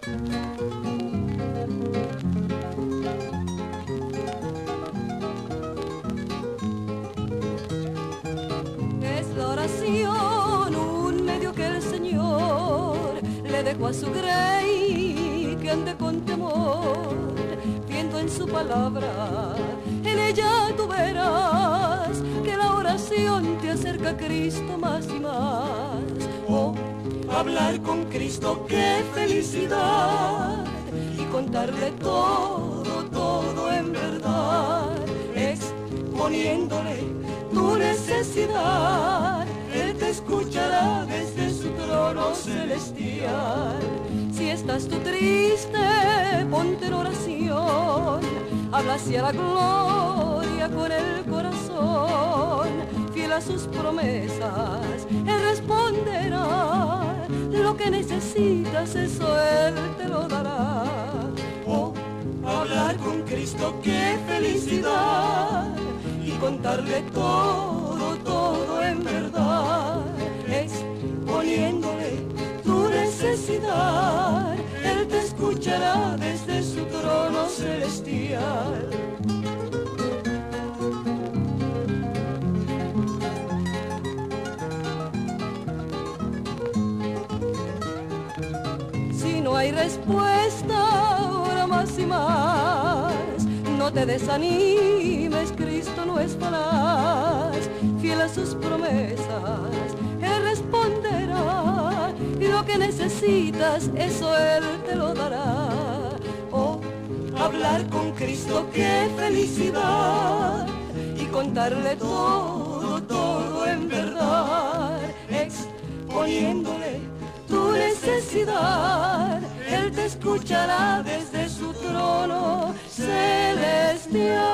Es la oración un medio que el Señor le dejó a su grey que ande con temor, viendo en su palabra, en ella tú verás que la oración te acerca a Cristo más y más. Oh, hablar con Cristo, qué felicidad, y contarle todo, todo en verdad, exponiéndole tu necesidad. Él te escuchará desde su trono celestial. Si estás tú triste, ponte en oración, habla hacia la gloria con el corazón, fiel a sus promesas, Él responderá. Lo que necesitas, eso Él te lo dará. Oh, hablar con Cristo, qué felicidad, y contarle todo, todo en verdad, exponiéndole tu necesidad. Él te escuchará desde su trono celestial. Si no hay respuesta, ora más y más. No te desanimes, Cristo no es falaz, fiel a sus promesas, Él responderá, y lo que necesitas, eso Él te lo dará. Oh, hablar con Cristo, qué felicidad, y contarle todo, todo en verdad, exponiéndole tu necesidad. Él te escuchará desde su trono celestial.